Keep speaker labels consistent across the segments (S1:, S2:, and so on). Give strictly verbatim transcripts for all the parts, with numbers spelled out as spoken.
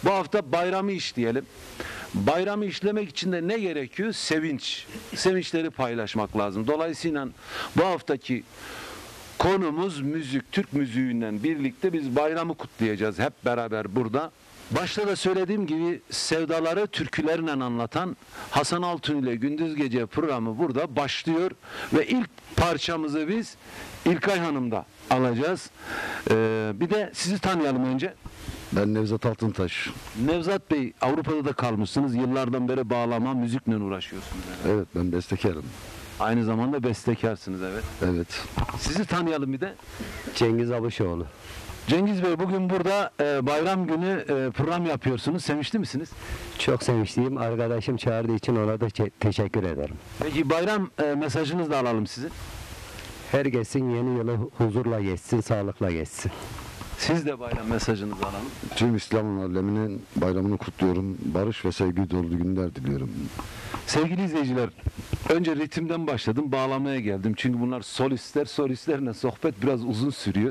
S1: Bu hafta bayramı işleyelim. Bayramı işlemek için de ne gerekiyor? Sevinç. Sevinçleri paylaşmak lazım. Dolayısıyla bu haftaki konumuz müzik. Türk müziğinden birlikte biz bayramı kutlayacağız hep beraber burada. Başta da söylediğim gibi sevdaları türkülerle anlatan Hasan Altun ile Gündüz Gece programı burada başlıyor ve ilk parçamızı biz İlkay Hanım'da alacağız. Ee, bir de sizi tanıyalım önce.
S2: Ben Nevzat Altıntaş.
S1: Nevzat Bey, Avrupa'da da kalmışsınız. Yıllardan beri bağlama, müzikle uğraşıyorsunuz. Yani.
S2: Evet, ben bestekarım.
S1: Aynı zamanda bestekarsınız, evet.
S2: Evet.
S1: Sizi tanıyalım bir de.
S3: Cengiz Abuşoğlu.
S1: Cengiz Bey, bugün burada e, bayram günü e, program yapıyorsunuz. Sevinçli misiniz?
S3: Çok sevinçliyim. Arkadaşım çağırdığı için ona da te- teşekkür ederim.
S1: Peki bayram e, mesajınızı da alalım sizin.
S3: Herkesin yeni yılı huzurla geçsin, sağlıkla geçsin.
S1: Siz de bayram mesajınızı alalım.
S2: Tüm İslam aleminin bayramını kutluyorum. Barış ve sevgi dolu günler diliyorum.
S1: Sevgili izleyiciler, önce ritimden başladım, bağlamaya geldim. Çünkü bunlar solistler, solistlerle sohbet biraz uzun sürüyor.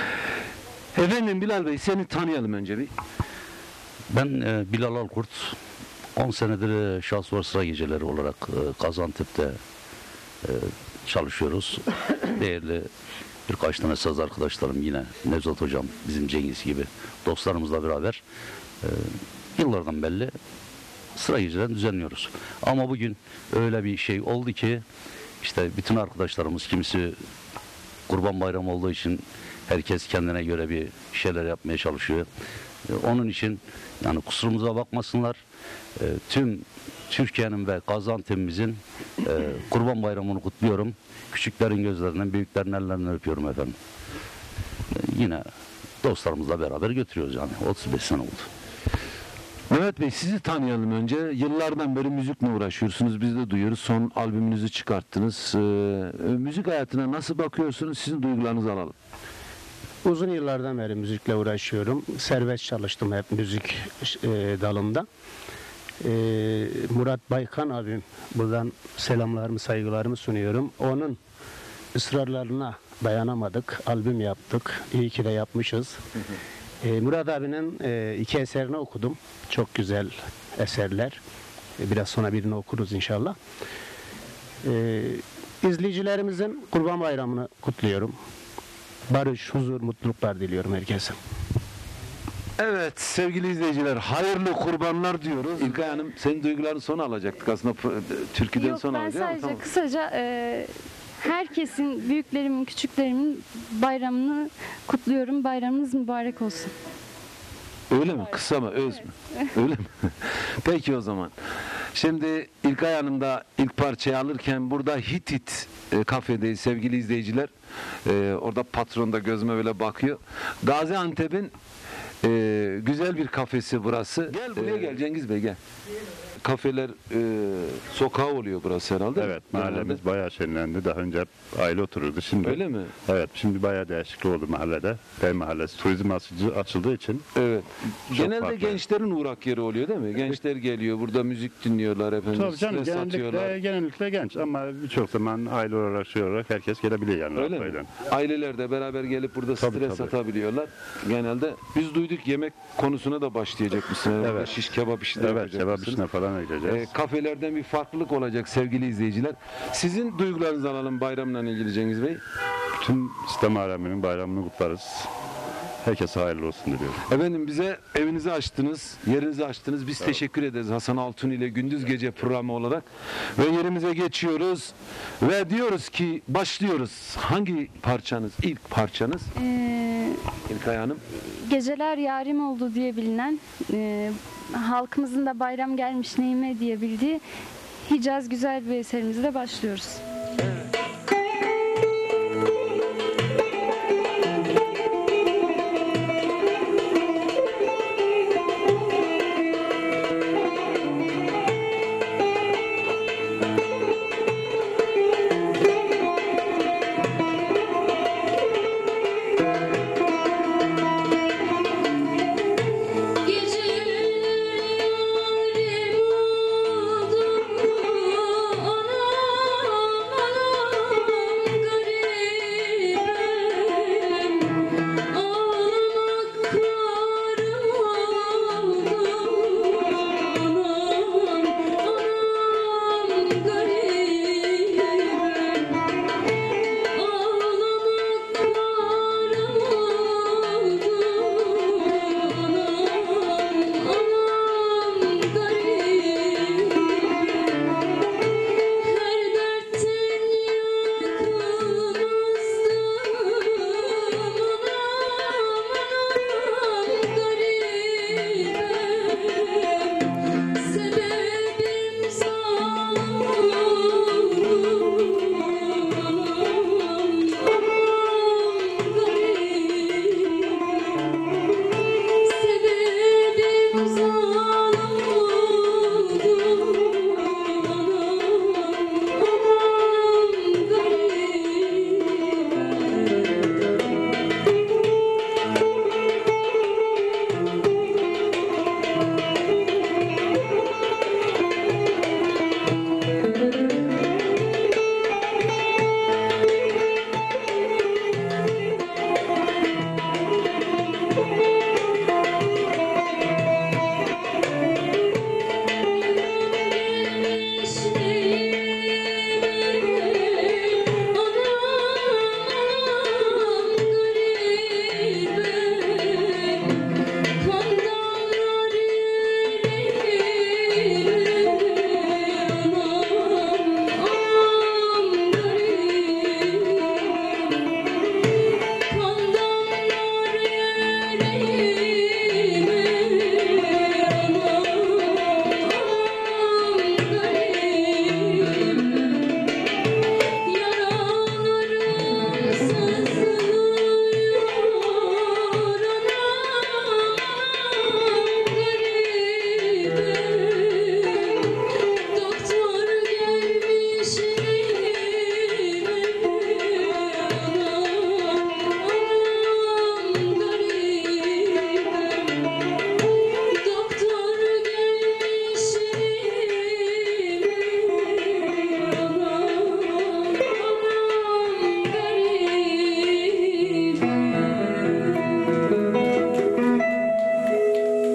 S1: Efendim Bilal Bey, seni tanıyalım önce bir.
S4: Ben e, Bilal Alkurt, on senedir e, şahs var sıra geceleri olarak e, Gaziantep'te e, çalışıyoruz. Değerli birkaç tane saz arkadaşlarım, yine Nevzat Hocam, bizim Cengiz gibi dostlarımızla beraber e, yıllardan belli sıra gecelerini düzenliyoruz. Ama bugün öyle bir şey oldu ki işte bütün arkadaşlarımız, kimisi Kurban Bayramı olduğu için herkes kendine göre bir şeyler yapmaya çalışıyor. E, onun için yani kusurumuza bakmasınlar. E, tüm Türkiye'nin ve Gaziantep'imizin e, Kurban Bayramı'nı kutluyorum. Küçüklerin gözlerinden, büyüklerin ellerinden öpüyorum efendim. E, yine dostlarımızla beraber götürüyoruz yani. otuz beş sene oldu.
S1: Mehmet Bey, sizi tanıyalım önce. Yıllardan beri müzikle uğraşıyorsunuz. Biz de duyuyoruz. Son albümünüzü çıkarttınız. Ee, müzik hayatına nasıl bakıyorsunuz? Sizin duygularınızı alalım.
S5: Uzun yıllardan beri müzikle uğraşıyorum. Serbest çalıştım hep müzik e, dalında. E, Murat Baykan abim, buradan selamlarımı, saygılarımı sunuyorum. Onun ısrarlarına dayanamadık. Albüm yaptık. İyi ki de yapmışız. E, Murat abinin e, iki eserini okudum. Çok güzel eserler. E, biraz sonra birini okuruz inşallah. E, izleyicilerimizin Kurban Bayramı'nı kutluyorum. Barış, huzur, mutluluklar diliyorum herkese.
S1: Evet sevgili izleyiciler, hayırlı kurbanlar diyoruz. İlkay Hanım, senin duyguların sona alacaktık aslında, türküden
S6: Yok,
S1: sonra
S6: ben
S1: alacağız.
S6: sadece
S1: Tamam.
S6: kısaca e, herkesin, büyüklerimin, küçüklerimin bayramını kutluyorum. Bayramınız mübarek olsun.
S1: Öyle mi? Kısa mı? Öz mü? Öyle mi? Peki o zaman. Şimdi İlkay Hanım da ilk parçayı alırken burada Hitit e, kafedeyiz sevgili izleyiciler. E, orada patron da gözüme böyle bakıyor. Gaziantep'in e, güzel bir kafesi burası. Gel buraya
S7: Ee,
S1: gel Cengiz Bey gel. Kafeler e, sokağı oluyor burası herhalde.
S7: Evet, mahallemiz bayağı şenlendi. Daha önce hep aile otururdu. Şimdi
S1: Öyle mi?
S7: Evet, şimdi bayağı değişiklik oldu mahallede. Bey Mahallesi turizm açıcı, açıldığı için.
S1: Evet.
S7: Çok
S1: Genelde
S7: farklı.
S1: gençlerin uğrak yeri oluyor değil mi? Gençler geliyor, burada müzik dinliyorlar efendim.
S7: Tabii canım,
S1: stres
S7: genellikle,
S1: atıyorlar.
S7: genellikle genç ama birçok zaman aile olarak, şey olarak herkes gelebiliyor yani.
S1: Öyle mi?
S7: rahatlayla.
S1: Aileler de beraber gelip burada
S7: Tabii,
S1: stres
S7: tabii.
S1: atabiliyorlar. Genelde biz duyduk yemek konusuna da başlayacak mısın?
S7: Evet.
S1: Şiş kebap işi de
S7: Evet,
S1: yapacak
S7: kebap
S1: mısınız?
S7: işine falan gideceğiz.
S1: Ee, kafelerden bir farklılık olacak sevgili izleyiciler. Sizin duygularınızı alalım bayramla ilgili Cengiz Bey.
S7: Tüm İslam aleminin bayramını kutlarız. Herkese hayırlı olsun diliyorum.
S1: Efendim bize evinizi açtınız, yerinizi açtınız. Biz teşekkür ederiz Hasan Altun ile Gündüz Gece programı olarak. Ve yerimize geçiyoruz. Ve diyoruz ki başlıyoruz. Hangi parçanız? İlk parçanız?
S6: E,
S1: İlkay Hanım.
S6: Geceler yarim oldu diye bilinen, e, halkımızın da bayram gelmiş neyime diye bildiği Hicaz güzel bir eserimizle başlıyoruz.
S8: Geceler yarim oldu ana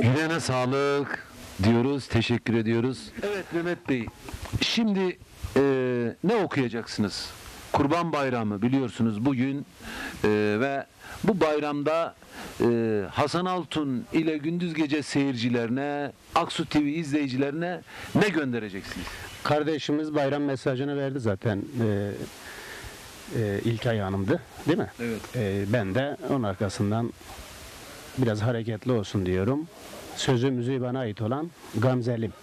S1: Yüreğine sağlık diyoruz, teşekkür ediyoruz. Evet Mehmet Bey, şimdi e, ne okuyacaksınız? Kurban Bayramı biliyorsunuz bugün e, ve bu bayramda e, Hasan Altun ile Gündüz Gece seyircilerine, Aksu T V izleyicilerine ne göndereceksiniz?
S5: Kardeşimiz bayram mesajını verdi zaten. Ee, e, İlkay Hanım'dı, değil mi?
S1: Evet.
S5: Ee, ben de onun arkasından biraz hareketli olsun diyorum. Sözü müziği bana ait olan Gamzelim.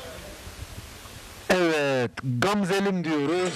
S1: Evet, Gamzelim diyoruz.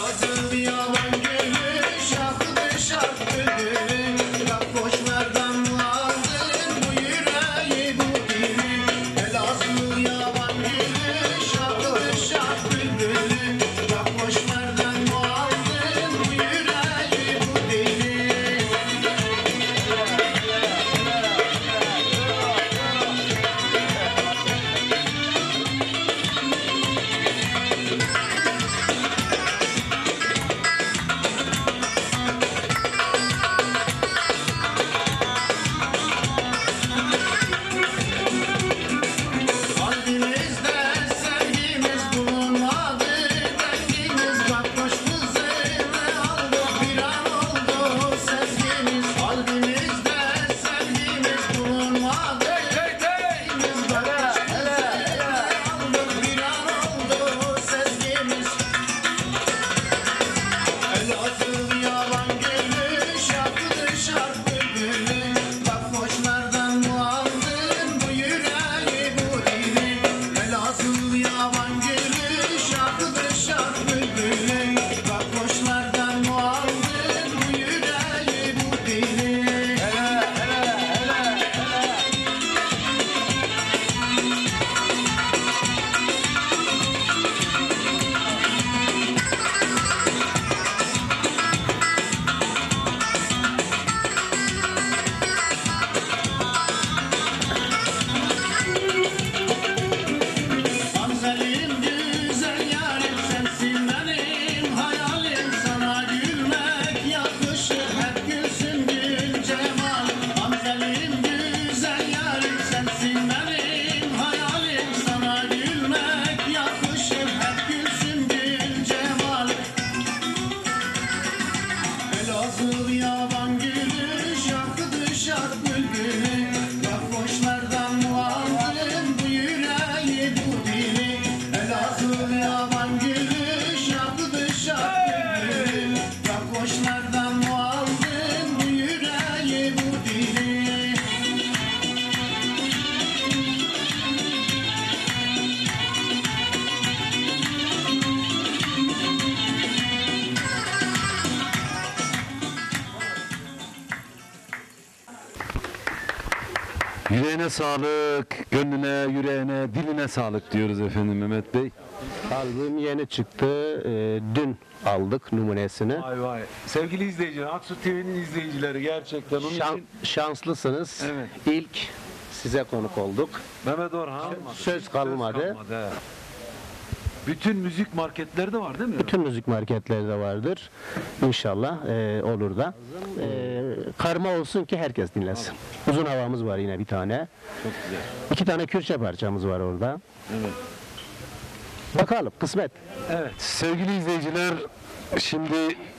S1: Yüreğine sağlık, gönlüne, yüreğine, diline sağlık diyoruz efendim Mehmet Bey.
S5: Albüm yeni çıktı. Ee, dün aldık numunesini.
S1: Vay vay. Sevgili izleyiciler, Aksu T V'nin izleyicileri gerçekten onun
S5: Şan-
S1: için
S5: şanslısınız.
S1: Evet.
S5: İlk size konuk olduk.
S1: Mehmet Orhan
S5: Söz kalmadı.
S1: he. Bütün müzik marketlerde var değil mi?
S5: Bütün müzik marketlerde vardır. İnşallah e, olur da. E, karma olsun ki herkes dinlesin. Uzun havamız var yine bir tane.
S1: Çok güzel.
S5: İki tane Kürtçe parçamız var orada.
S1: Evet.
S5: Bakalım kısmet.
S1: Evet. Sevgili izleyiciler, şimdi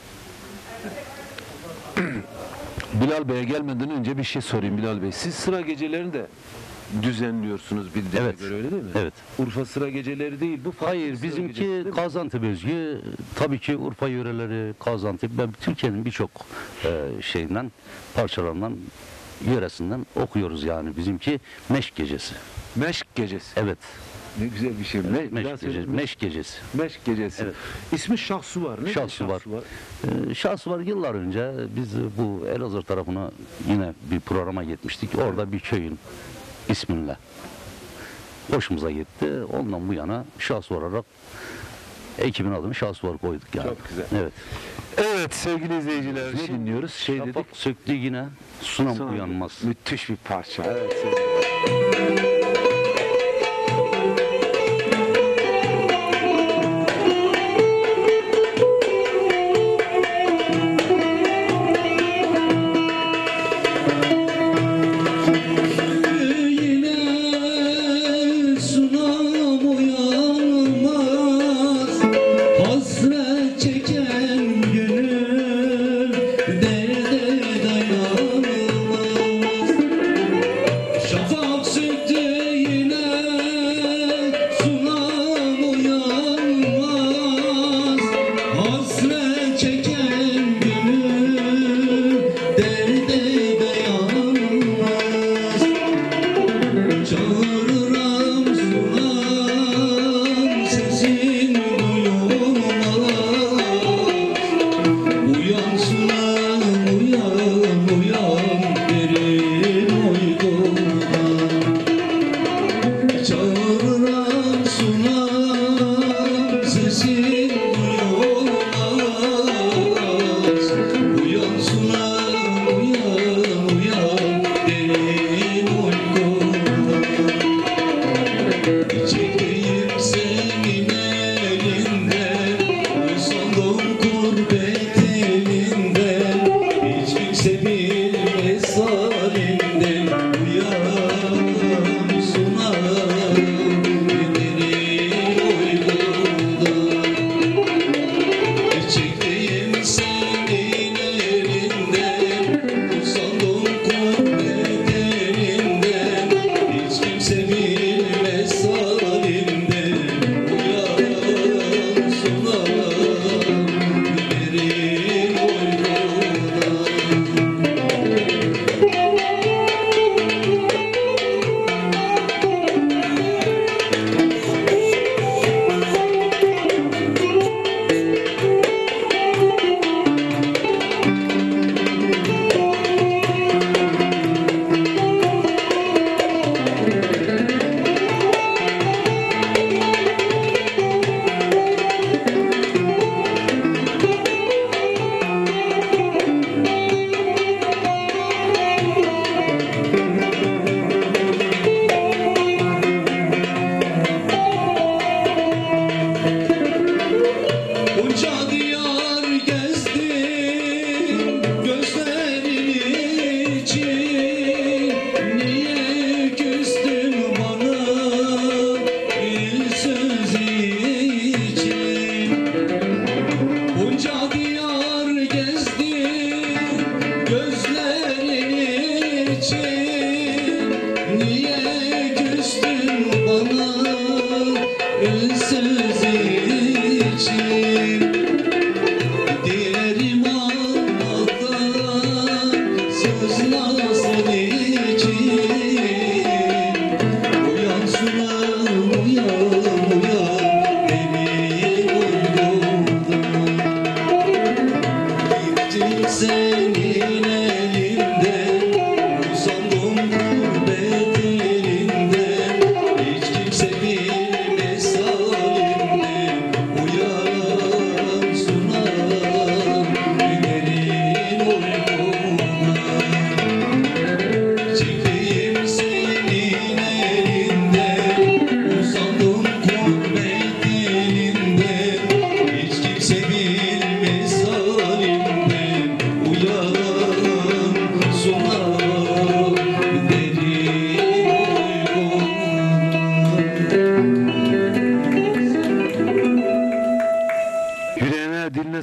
S1: Bilal Bey'e gelmeden önce bir şey sorayım Bilal Bey. Siz sıra gecelerini de düzenliyorsunuz bildiğime
S4: Evet.
S1: göre öyle değil mi?
S4: Evet.
S1: Urfa sıra geceleri değil bu. farklı
S4: Hayır,
S1: sıra gecesi
S4: bizimki
S1: değil mi?
S4: Gaziantep özgü. Tabii ki Urfa yöreleri, Gaziantep, ben Türkiye'nin birçok e, şeyinden, parçalarından, yöresinden okuyoruz yani. Bizimki Meşk Gecesi.
S1: Meşk gecesi.
S4: Evet.
S1: Ne güzel bir şey. Me-
S4: Meşk
S1: biraz
S4: Gecesi.
S1: söyle-
S4: Meşk Gecesi.
S1: Meşk gecesi.
S4: Evet.
S1: İsmi Şahsu var. Ne
S4: Şahsu var. Ee, Şahsı var, yıllar önce biz bu Elazığ tarafına yine bir programa gitmiştik. Orada bir köyün isminle. Hoşumuza gitti. Ondan bu yana Şahsı olarak ekibin adını Şahsı var koyduk yani.
S1: Çok güzel.
S4: Evet.
S1: Evet sevgili izleyiciler. Ne dinliyoruz? Şey
S4: Şafak
S1: dedik.
S4: söktü yine sunam
S1: Sana
S4: uyanmaz.
S1: Müthiş bir parça. Evet. sevgili-
S8: Yine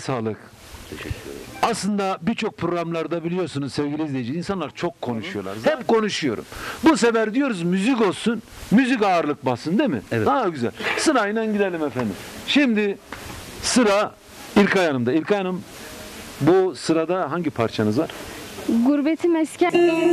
S1: sağlık. Aslında birçok programlarda biliyorsunuz sevgili izleyici, insanlar çok konuşuyorlar. Hep konuşuyorum. Bu sefer diyoruz müzik olsun, müzik ağırlık bassın değil mi?
S4: Evet.
S1: Daha güzel. Sırayla gidelim efendim. Şimdi sıra İlkay Hanım'da. İlkay Hanım, bu sırada hangi parçanız var?
S6: Gurbeti mesken.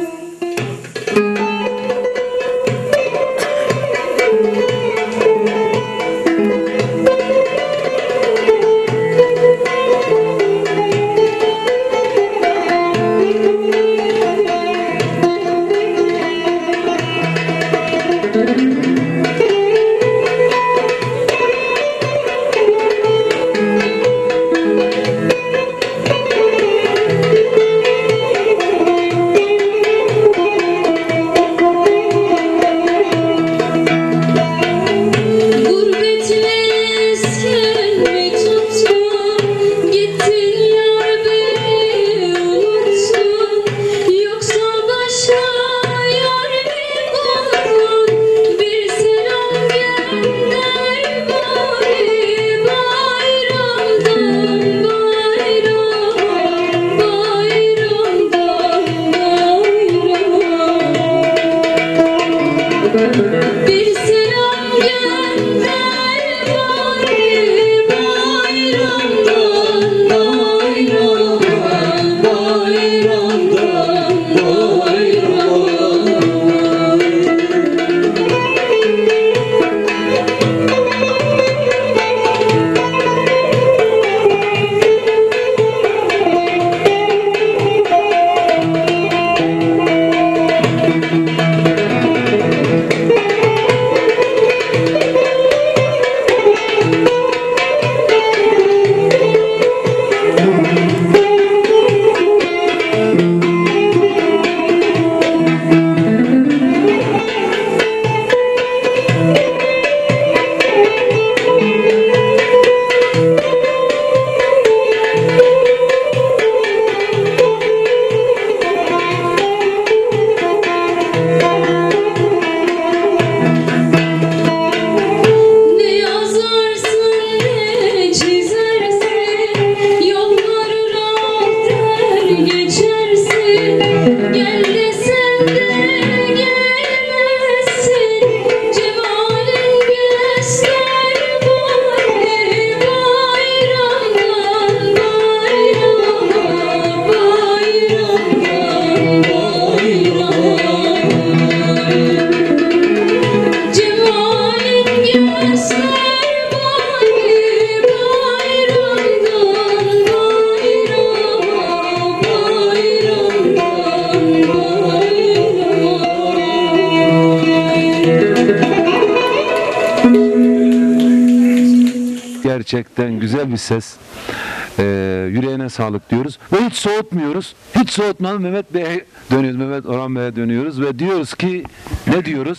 S1: Gerçekten güzel bir ses. Ee, yüreğine sağlık diyoruz. Ve hiç soğutmuyoruz. Hiç soğutmadan Mehmet Bey'e dönüyoruz. Mehmet Orhan Bey'e dönüyoruz ve diyoruz ki, ne diyoruz?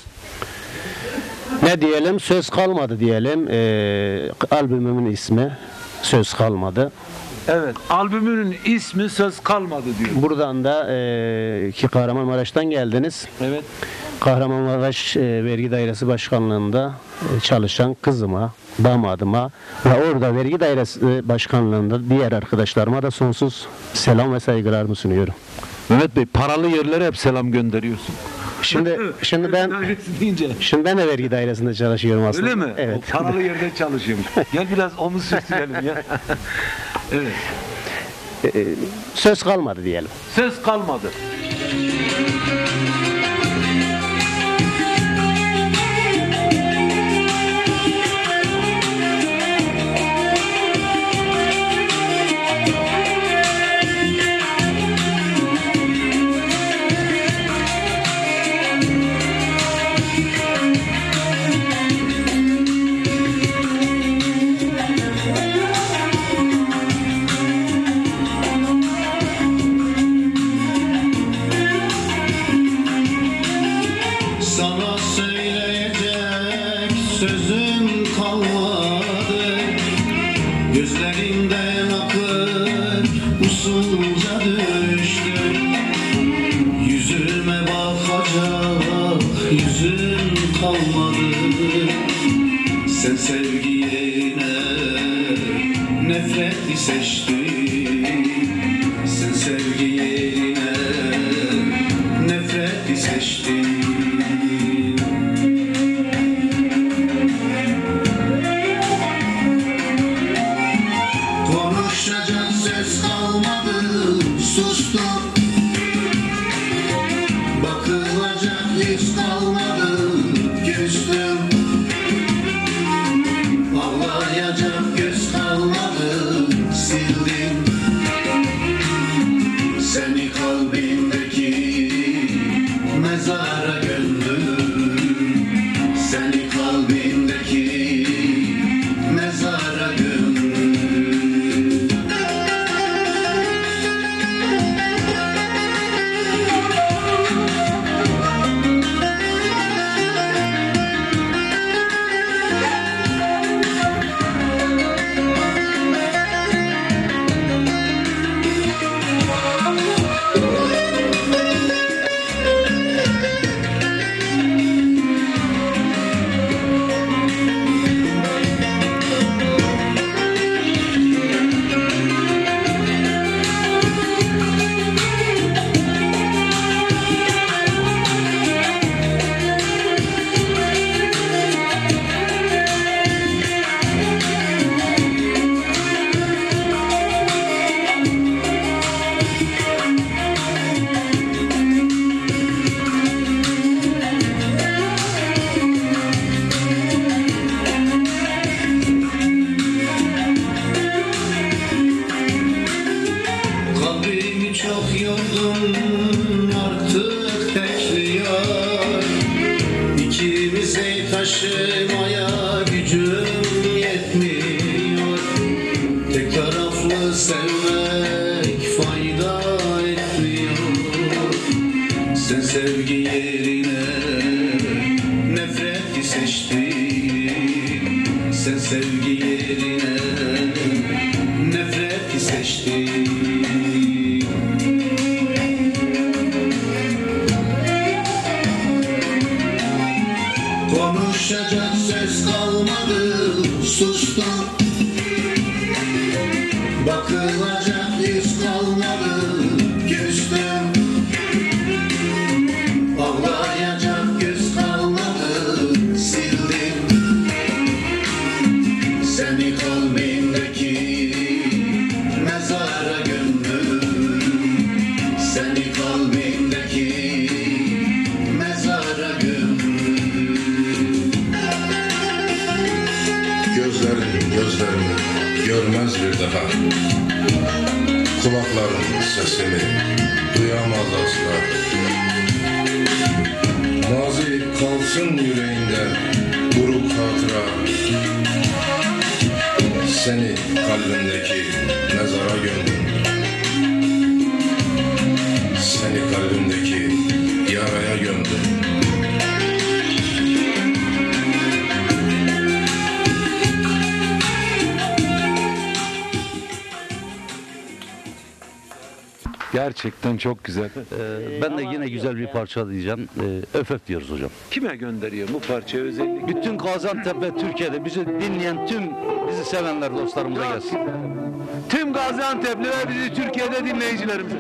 S5: Ne diyelim? Söz kalmadı diyelim. Ee, albümümün ismi Söz Kalmadı.
S1: Evet. Albümünün ismi Söz Kalmadı diyor.
S5: Buradan da e, ki Kahramanmaraş'tan geldiniz.
S1: Evet.
S5: Kahramanmaraş e, Vergi Dairesi Başkanlığı'nda e, çalışan kızıma, damadıma ve orada Vergi Dairesi Başkanlığı'nda diğer arkadaşlarıma da sonsuz selam ve saygılarımı sunuyorum.
S1: Mehmet Bey, paralı yerlere hep selam gönderiyorsun.
S5: Şimdi şimdi ben
S1: deyince.
S5: şimdi ben de vergi dairesinde çalışıyorum aslında.
S1: Öyle mi?
S5: Evet.
S1: O paralı yerde çalışıyormuş. Gel biraz omuz sürtüyelim ya. Evet.
S5: Ee, söz kalmadı diyelim.
S1: Söz kalmadı.
S8: Sana söyleyecek sözüm kalmadı. Gözlerinden akıp usulca düştü. Yüzüme bakacak yüzüm kalmadı. Sen sevgine nefret seçtin. Sen sevgi yerine nefreti seçtin. Konuşacak söz kalmadı, sustum. Bakılacak yüz kalmadı, küstüm. Ağlayacak göz kalmadı, sildim. Seni kalbimdeki mezara gömdüm. Seni kalbimdeki mezara gömdüm. Kalbimi çok yordun, artık bekliyor. İkimizi taşımaya gücüm yetmiyor. Tek taraflı sevmek fayda etmiyor. Sen sevgi yerine nefreti seçtin. Sen sevgi yerine nefreti seçtin. Konuşacak söz kalmadı, sustum. Bakılacak yüz kalmadı, küstüm. Ağlayacak göz kalmadı, sildim. Seni kalbimdeki mezara gömdüm. Seni kalbimdeki mezara gömdüm.
S9: Gözlerin gözlerimi görmez bir daha. Kulakların sesimi duyamaz asla. Mazi kalsın yüreğinde buruk hatıra. Seni kalbimdeki mezara gömdüm. Seni kalbimdeki yaraya gömdüm.
S1: Gerçekten çok güzel.
S4: Ee, ben de yine güzel bir parça diyeceğim. Ee, öf öf diyoruz hocam.
S1: Kime gönderiyor bu parçayı özellikle?
S4: Bütün Gaziantep ve Türkiye'de bizi dinleyen tüm bizi sevenler dostlarımıza gelsin.
S1: Tüm Gaziantep'li ve bizi Türkiye'de dinleyicilerimize.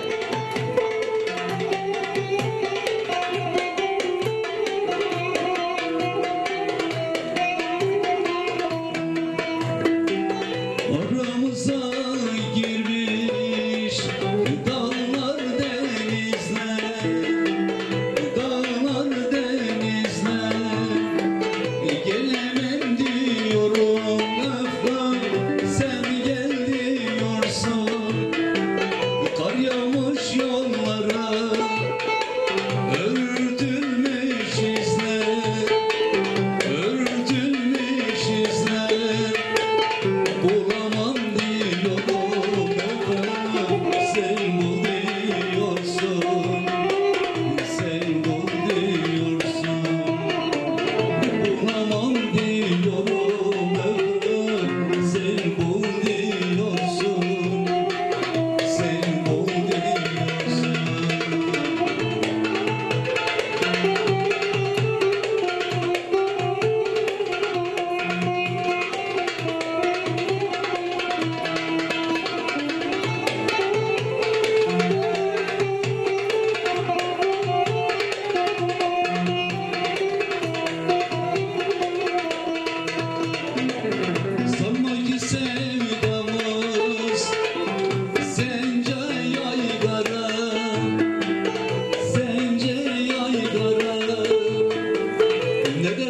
S8: Aramıza girmiş dağlar denizler, dağlar denizler. Gelemem diyorum öf öf, sen gel diyorsun. Kar yağ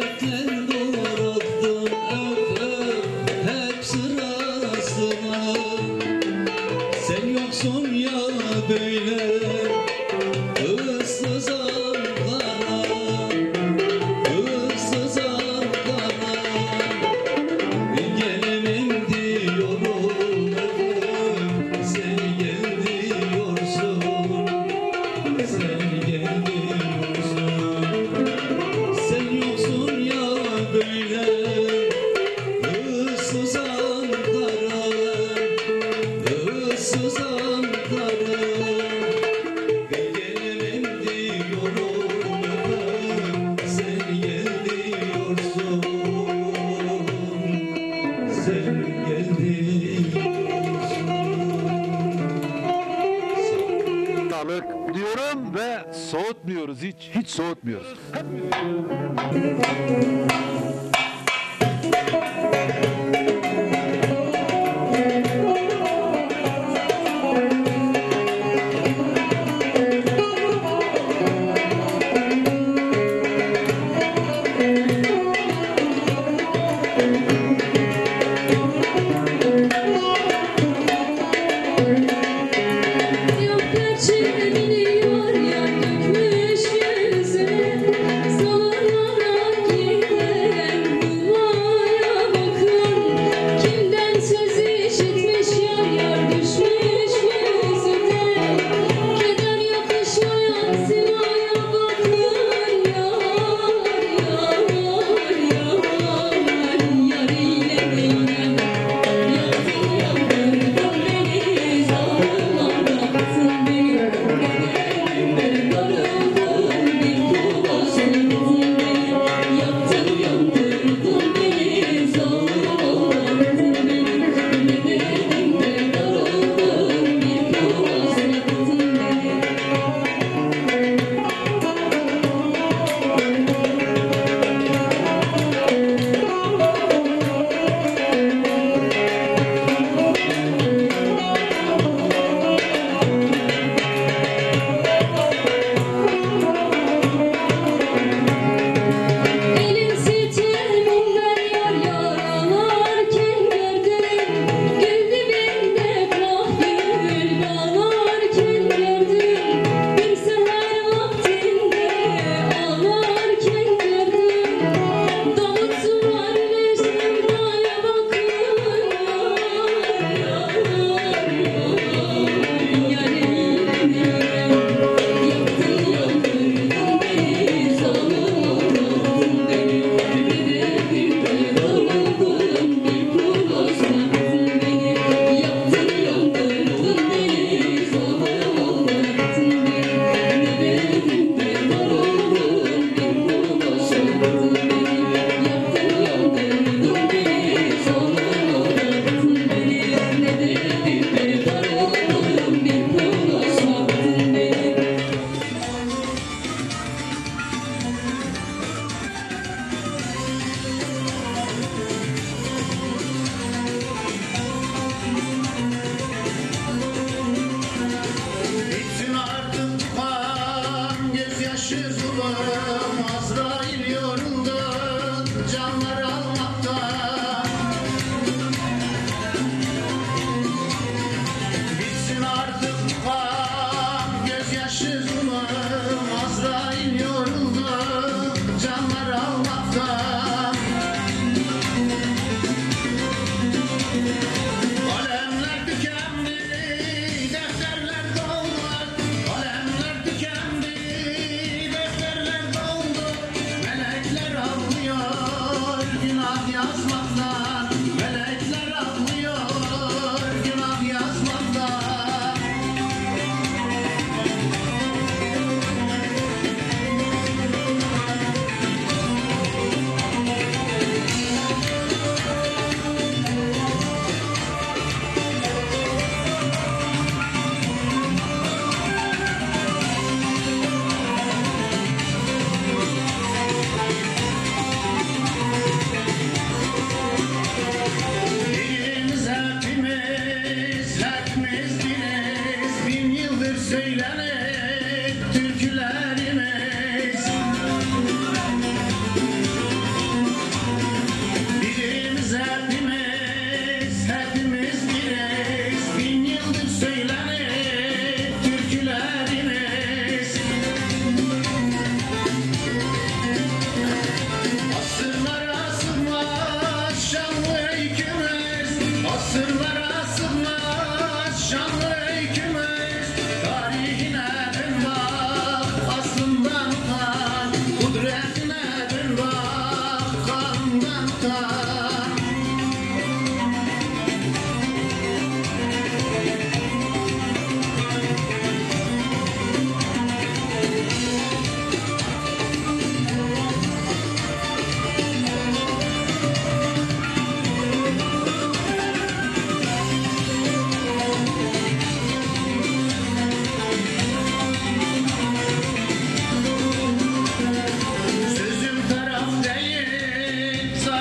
S8: Çiçekler doğrattın öp öp hep sırasına. Sen yoksun ya böyle ıssız Ankara, ıssız Ankara. Gelemem diyorum öpüm, sen gel diyorsun, sen gel diyorsun. Sen yoksun ya böyle ıssız Ankara, ıssız Ankara. Gelemem diyorum öpüm, sen gel diyorsun, sen gel diyorsun.
S1: Sağlık diyorum ve soğutmuyoruz hiç. Hiç soğutmuyoruz.
S10: Yok gerçeği biliyor ya dökmüş yüzüne, salonlara gider.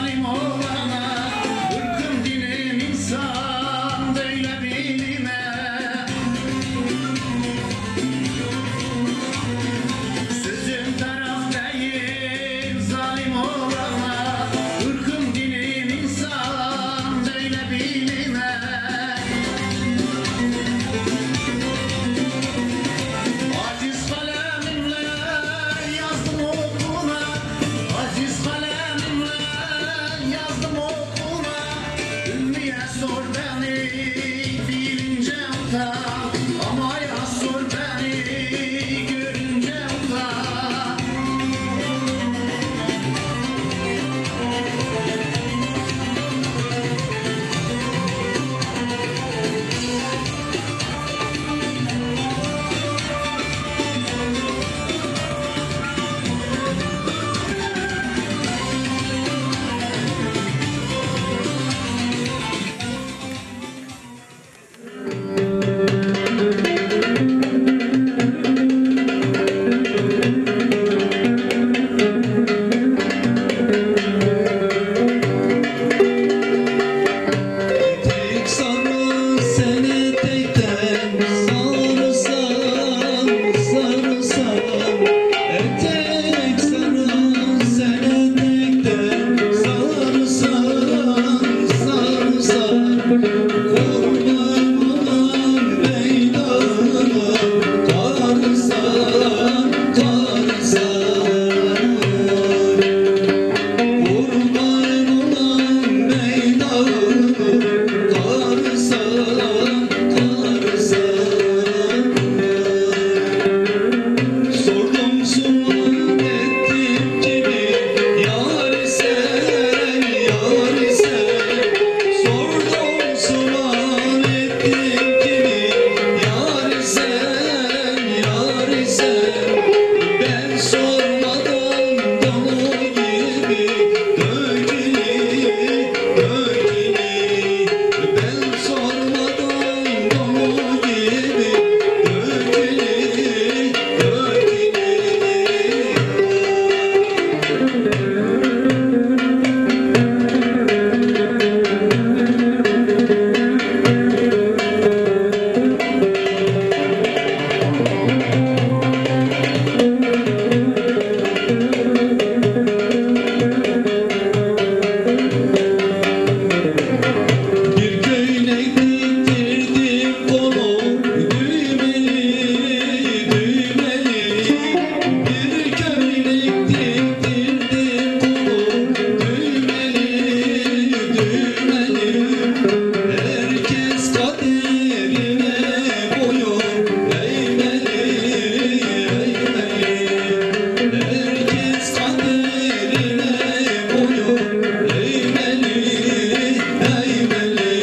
S11: zalim olana, ırkım dinim insan böyle bilime. Sözüm taraf değil zalim olana, ırkım dinim insan böyle bilime. Aziz kalemimle yazdım okuna, aziz kalemimle yazdım okuna. Ümmiye sor beni bilince utan, ama ya sor beni görünce utan.
S8: Tek sarı seni tekten sarısam, sarısam. Etek sarı seni tekten sarısam, sarısam. Kurban olan meydanı tarsam, tarsam. Kurban olan meydanı tarsam, tarsam. Sordum sual ettim gibi yâr sen, yâr sen. Sordum sual ettim gibi yâr sen, yâr sen. Ben sormadan dolu gibi dökülür, dökülür. Ben sormadan dolu gibi dökülür, Bir köylek diktirdim kolu düğmeli, düğmeli. Bir köylek diktirdim kolu düğmeli, düğmeli. Herkes kaderine boyun eğmeli, eğmeli. Herkes kaderine boyun eğmeli, eğmeli.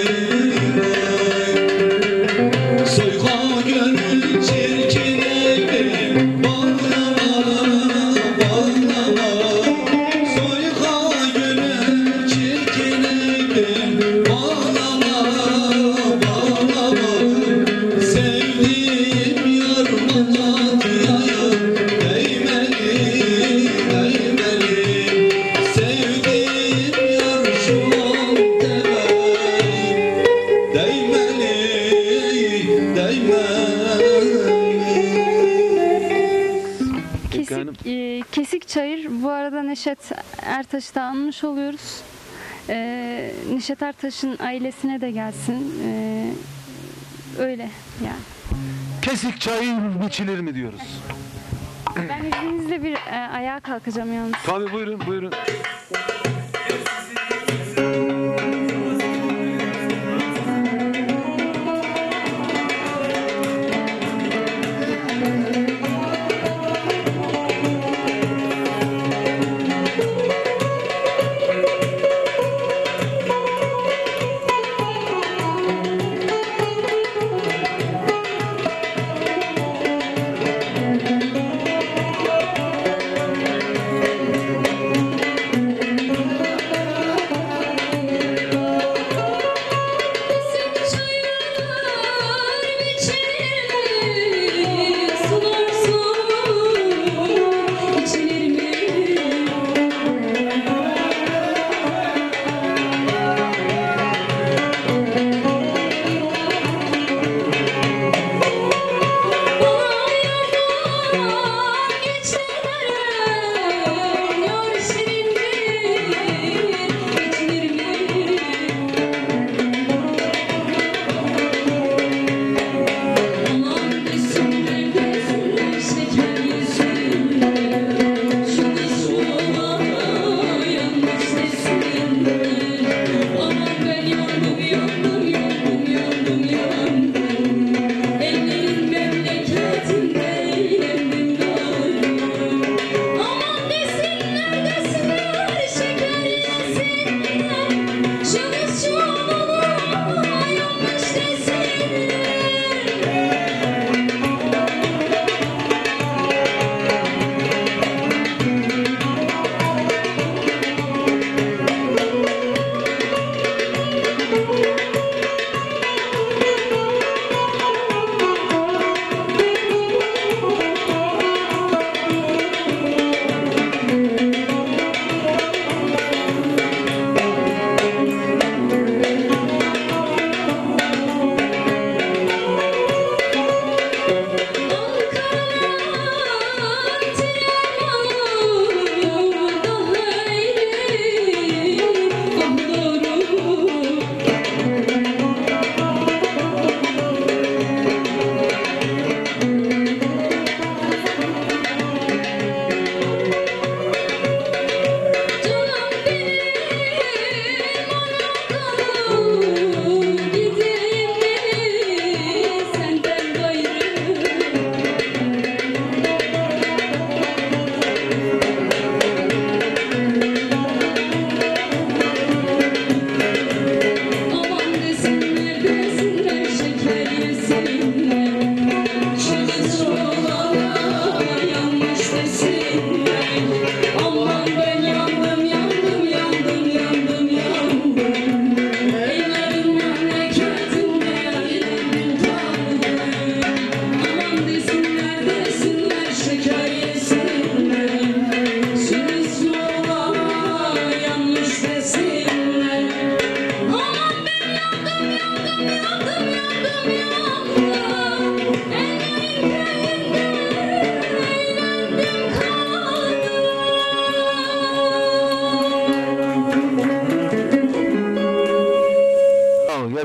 S8: Soyka gönül çirkine benim bağlama, bağlama. Soyka gönül çirkine benim bağlama, bağlama. Sevdiğim yar Malatya'ya değmeli, değmeli. Sevdiğim yar şu Antep'e değmeli, değmeli.
S1: Efendim?
S6: Kesik, e, Kesik Çayır, bu arada Neşet Ertaş'ı da anmış oluyoruz. E, Neşet Ertaş'ın ailesine de gelsin. E, öyle yani.
S1: Kesik çayır biçilir mi diyoruz?
S6: Ben izninizle bir e, ayağa kalkacağım yalnız.
S1: Tabii buyurun buyurun.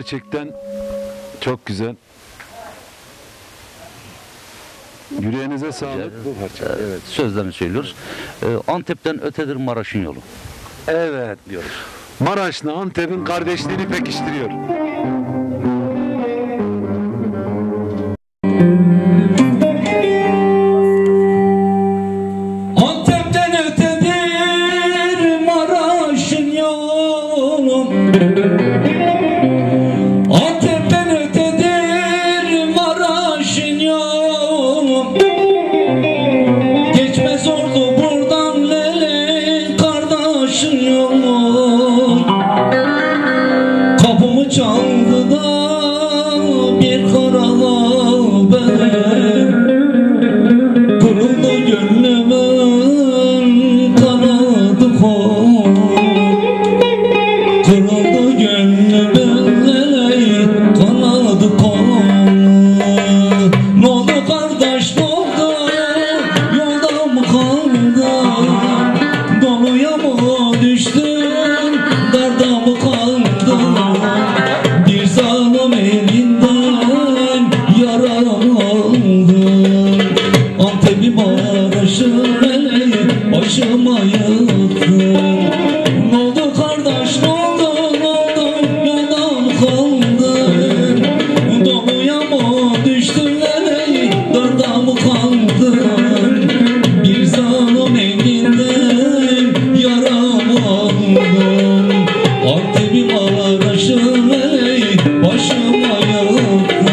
S1: Gerçekten çok güzel. Yüreğinize sağlık. Bu parça.
S4: Evet, sözlerini söylüyoruz. Ee, Antep'ten ötedir Maraş'ın yolu
S1: Evet.
S4: diyoruz.
S1: Maraş'la Antep'in kardeşliğini pekiştiriyor.
S8: Antep'ten ötedir Maraş'ın yolu. Antep'ten ötedir Maraş'ın yolu. Geçmez oldu buradan Leyli kardeşin yolu. Kapımı çaldı da bir karalı benim. Kırıldı gönlümün kanadı kol. Kırıldı gönlümün kanadı kol. Ne oldu kardeş ne oldu? Yolda mı kaldın? Doluya mı düştün? Darda mı kaldın? Bir zalim elinden yaram aldın. Antep'i Maraş'ı başıma yıktın. Ne oldu kardeş ne oldu ne oldu? Yolda mı kaldın? Doluya mı düştün? Darda mı kaldın? Bir zalim elinden yaram aldın. Antep'i Maraş'ı başıma yıktın.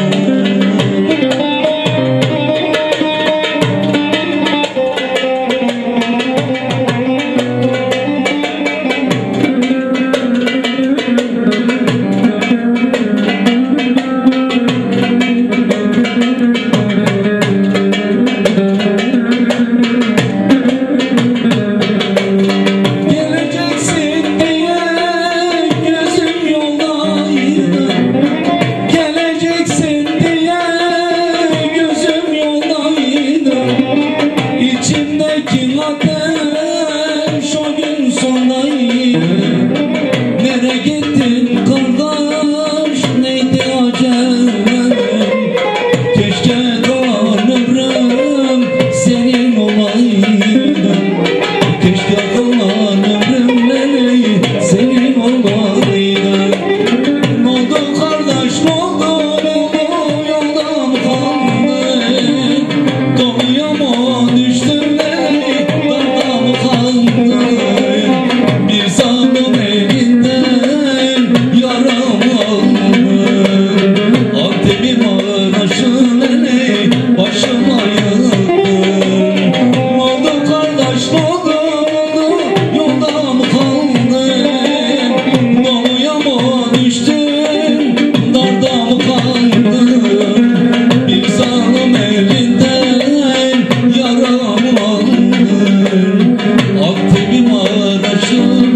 S8: Geleceksin diye gözüm yoldaydı. Geleceksin diye gözüm yoldaydı. İçimdeki ateş o gün sondaydı. Nereye gittin kardeş neydi acelem? Keşke kalan ömrüm senin olaydı. Keşke kalan ömrüm senin olaydı. Ne oldu kardeş ne oldu ne oldu yolda mı kaldın? Doluya mı düştün darda mı kaldın? Bir zalim elinden yaram aldın. Antep'i Maraş'ın başıma yıktın. Ne oldu kardeş ne oldu ne oldu yolda mı kaldın? Doluya mı düştün darda mı kaldın? Bir zalim elinden yaram aldın. Antep'i Maraş'ın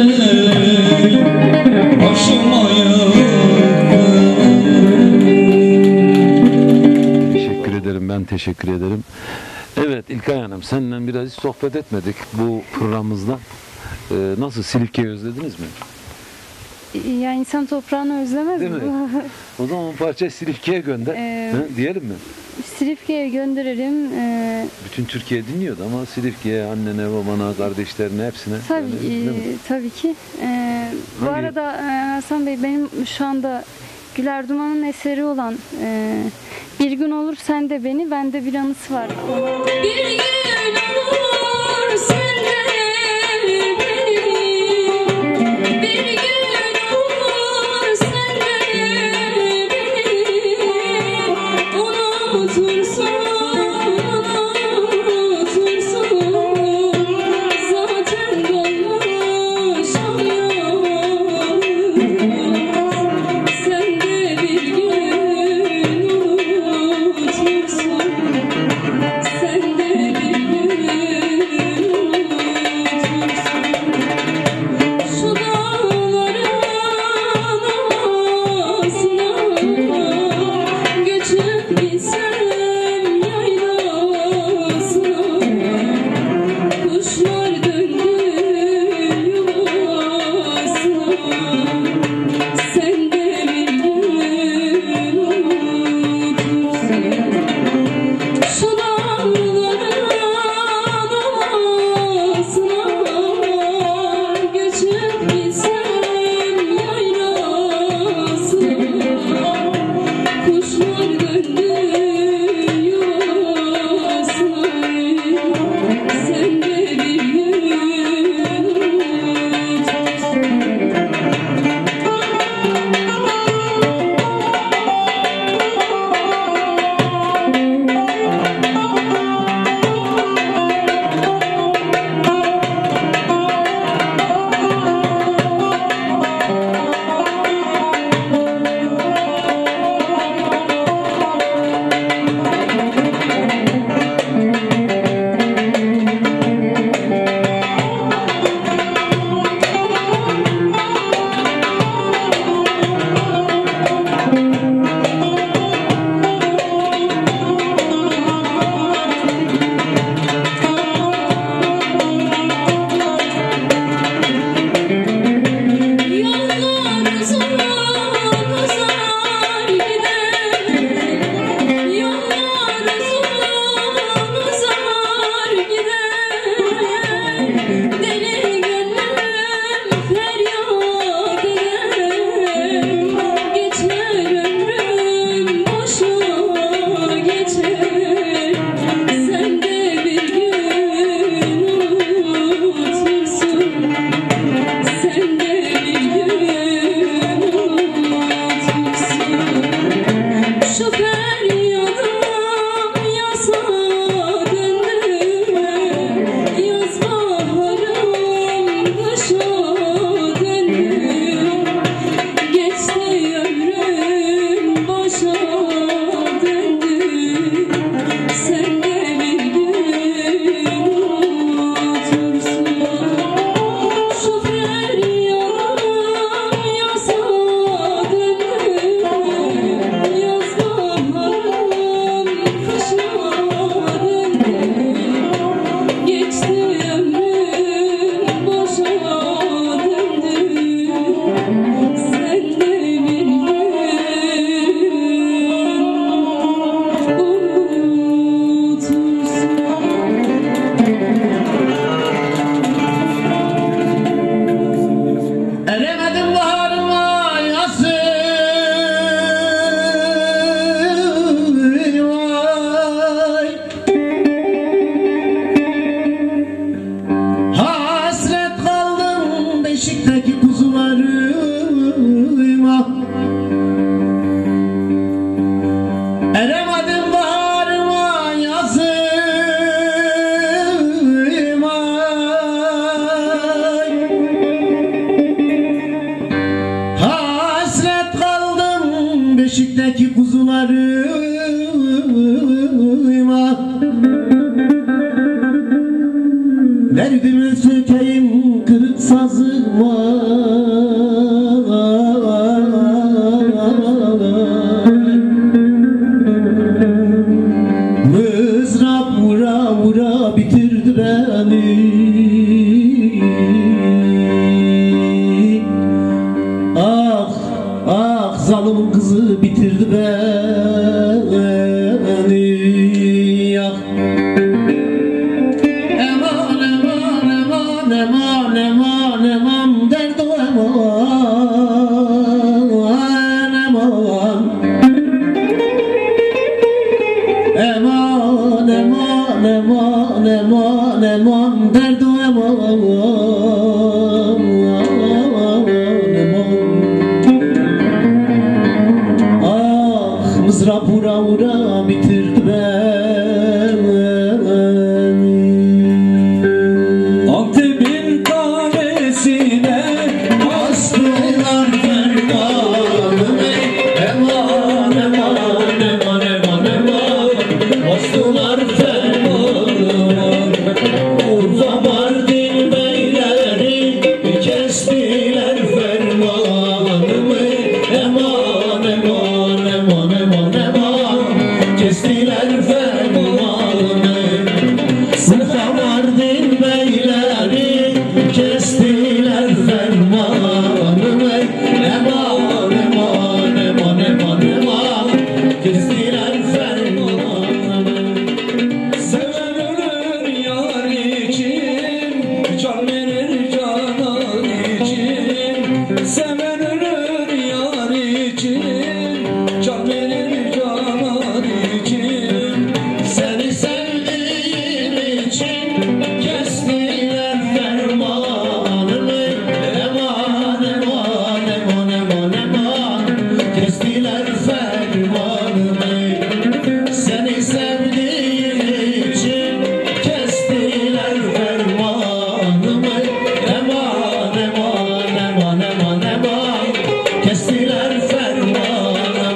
S8: başıma yıktın.
S1: Teşekkür ederim. Ben teşekkür ederim. Evet İlkay Hanım, seninle biraz hiç sohbet etmedik bu programımızda. Ee, nasıl, Silifke'yi özlediniz mi?
S6: Ya insan toprağını özlemez
S1: Değil
S6: mi?
S1: mi? O zaman parça Silifke'ye gönder.
S6: Ee,
S1: He, diyelim mi?
S6: Silifke'ye gönderirim. Ee,
S1: Bütün Türkiye dinliyordu ama Silifke'ye, annene, babana, kardeşlerine, hepsine.
S6: tabii,
S1: Yani, değil mi?
S6: e, tabii ki. Ee, bu
S1: Hangi-
S6: arada e, Hasan Bey, benim şu anda Güler Duman'ın eseri olan e, Bir Gün Olur Sen de Beni, bende bir anısı var.
S10: Bir gün olur sen de beni. Bir gün olur sen de beni. Unutursun, unutursun. Zaten dolmuş hayal. Sen de bir gün unutursun. Sen de bir
S11: beşikteki kuzularıma eremedim bağrıma yazıma hasret kaldım beşikteki kuzularıma derdimi sökeyim kırık sazıma mızrap vura vura bitirdi beni ah ah zalımın kızı bitirdi beni ah eman eman eman eman eman eman derdo eman eman eman eman eman eman eman derdo eman eman ah mızrap vura vura bitirdi beni
S8: Antep'in kahvesine
S11: astılar fermanımı eman eman eman eman eman astılar fermanımı Urfa Mardin beyleri kestiler fermanımı eman eman eman eman eman kestiler fermanımı Urfa Mardin beyleri kestiler fermanımı eman eman eman eman eman kestiler fermanımı
S8: seven ölür yar için, can verir canan için. Seven ölür yar için, can verir canan için.
S11: seni sevdiğim için kestiler fermanımı eman eman eman eman eman kestiler fermanımı seni sevdiğim için kestiler fermanımı eman eman eman eman eman kestiler fermanımı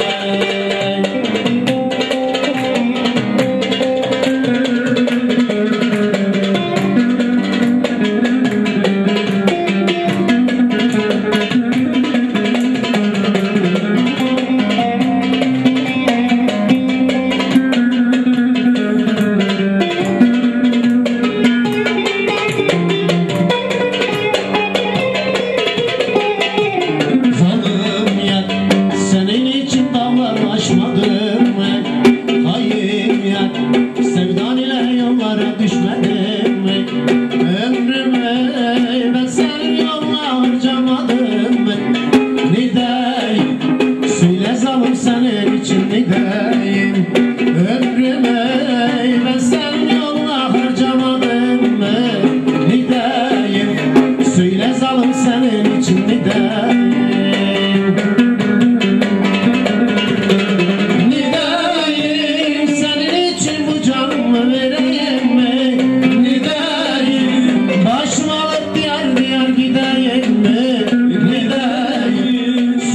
S11: Zanım ya senin için dağlar aşmadım mı? Hayır ya sevdan ile yollara düşmedim mi? Ömrümü ben senin yoluna harcamadım mı? Nideyim söyle zalım senin için nideyim Ömrümü ben senin yoluna harcamadım mı? Nideyim söyle zalım senin için nideyim Nideyim senin için bu canımı vereyim mi? Nideyim başıma alıp diyar diyar gideyim mi? Nideyim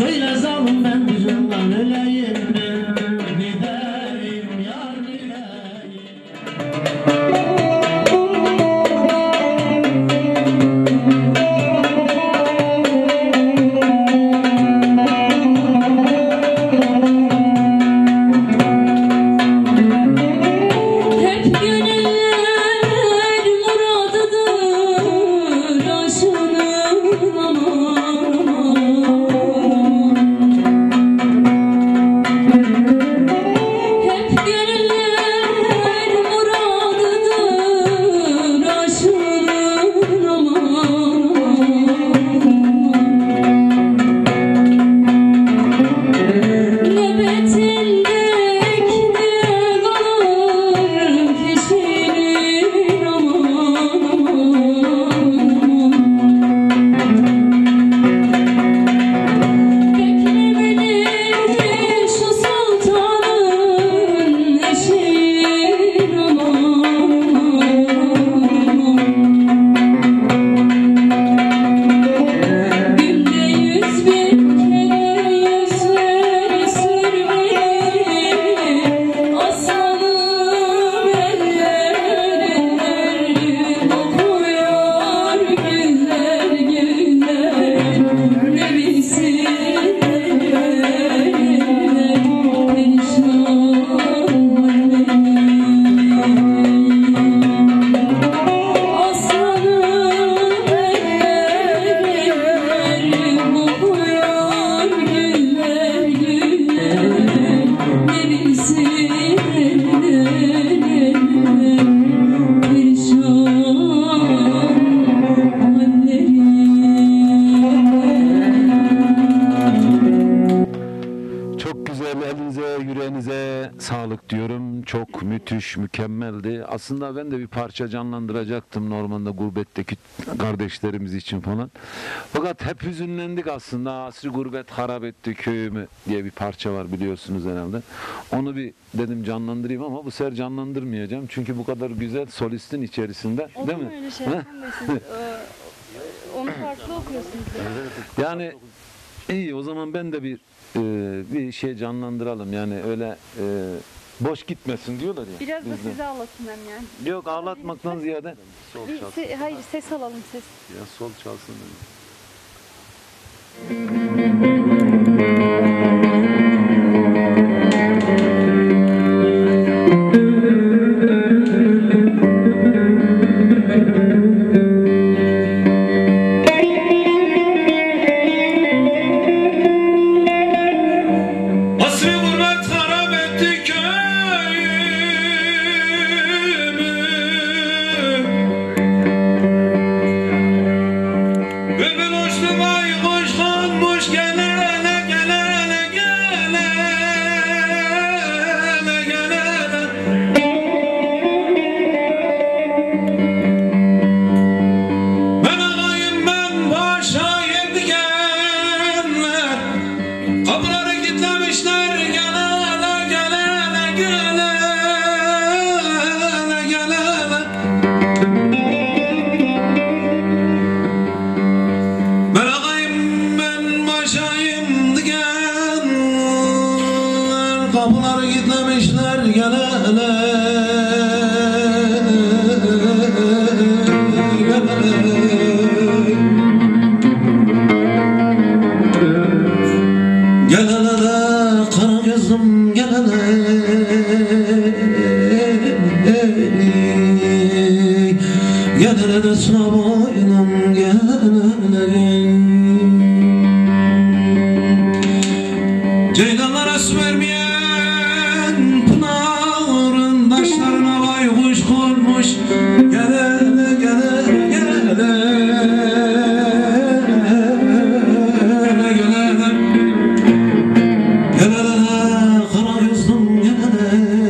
S1: müthiş, mükemmeldi. Aslında ben de bir parça canlandıracaktım normalde gurbetteki kardeşlerimiz için falan. Fakat hep hüzünlendik aslında. Asri gurbet harap etti köyümü diye bir parça var biliyorsunuz herhalde. Onu bir dedim canlandırayım ama bu sefer canlandırmayacağım. Çünkü bu kadar güzel solistin içerisinde,
S6: Olur
S1: değil
S6: mu
S1: mi?
S6: öyle şey? Hem de siz e, onu farklı okuyorsunuz.
S1: Yani iyi, o zaman ben de bir e, bir şey canlandıralım. Yani öyle e, boş gitmesin diyorlar ya.
S6: Biraz da
S1: bizden.
S6: sizi ağlatın hem yani.
S1: Yok, ağlatmaktan ziyade sol
S6: Bir
S1: çalsın.
S6: se- hayır ses alalım ses.
S1: Ya sol çalsın dedim.
S8: Asrı gurbet harap etti köyümü. Bülbül uçtu baykuş konmuş gelene gelene gelene gelene. Ben ağayım ben paşayım dikenler. Kapıları kilitlemişler gelene gelene gelene gelene. Ben ağayım ben başayım diyenler kapıları kilitlemişler gelene gelene. Gel hele de kara gözüm gel hele. Gel hele de sıra boynum gel hele. Ceylanlara su vermeyen pınarın taşlarına baykuş konmuş. Gel hele gel hele gel hele. Gel hele. Gel hele kara gözlüm gel hele.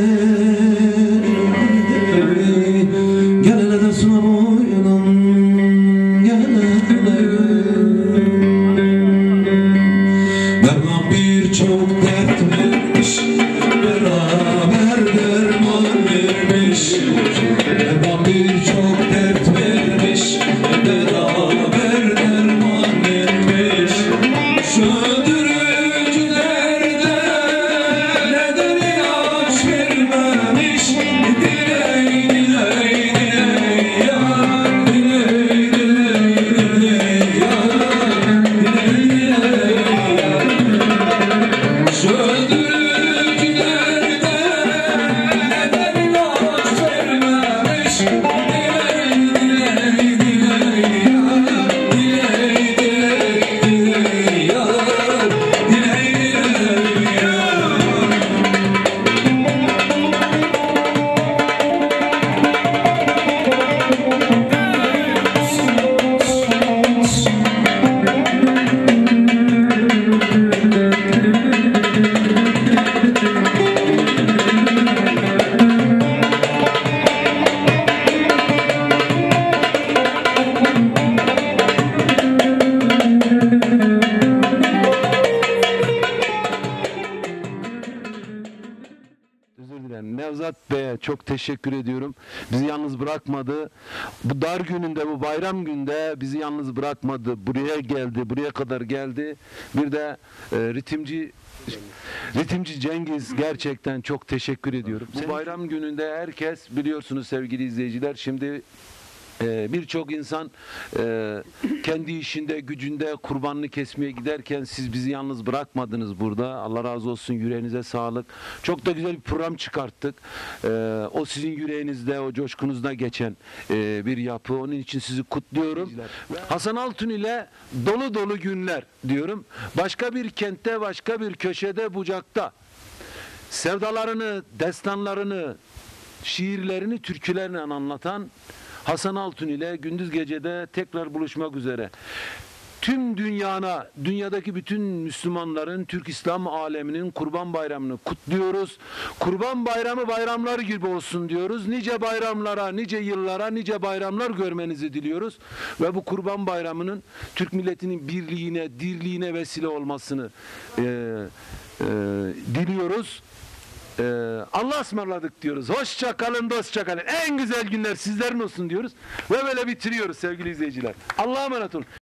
S8: Gel hele de suna boynum gel hele. Mevlam birçok dert vermiş, beraber derman vermiş. Mevlam birçok dert vermiş, beraber derman vermiş. Şu öldürücülerde neden ilaç vermemiş? Diley diley diley ya, diley diley diley ya, diley diley ya. Şu öldürücülerde neden ilaç vermemiş? Diley diley diley ya, diley diley diley ya, diley diley ya.
S1: Özür dilerim. Nevzat Bey'e çok teşekkür ediyorum. Bizi yalnız bırakmadı. Bu dar gününde, bu bayram günde bizi yalnız bırakmadı. Buraya geldi, buraya kadar geldi. Bir de e, ritimci Ritimci Cengiz, gerçekten çok teşekkür ediyorum. Bu bayram gününde herkes, biliyorsunuz sevgili izleyiciler, şimdi Ee, birçok insan e, kendi işinde, gücünde kurbanını kesmeye giderken siz bizi yalnız bırakmadınız burada. Allah razı olsun, yüreğinize sağlık. Çok da güzel bir program çıkarttık. Ee, o sizin yüreğinizde, o coşkunuzda geçen e, bir yapı. Onun için sizi kutluyorum. Hasan Altun ile dolu dolu günler diyorum. Başka bir kentte, başka bir köşede, bucakta sevdalarını, destanlarını, şiirlerini, türkülerini anlatan Hasan Altun ile gündüz gecede tekrar buluşmak üzere. tüm dünyana, dünyadaki bütün Müslümanların, Türk İslam aleminin Kurban Bayramı'nı kutluyoruz. Kurban Bayramı bayramlar gibi olsun diyoruz. Nice bayramlara, nice yıllara, nice bayramlar görmenizi diliyoruz. Ve bu Kurban Bayramı'nın Türk milletinin birliğine, dirliğine vesile olmasını e, e, diliyoruz. Ee, Allah'a ısmarladık diyoruz. Hoşça kalın, dostça kalın. En güzel günler sizlerin olsun diyoruz. Ve böyle bitiriyoruz sevgili izleyiciler. Allah'a emanet olun.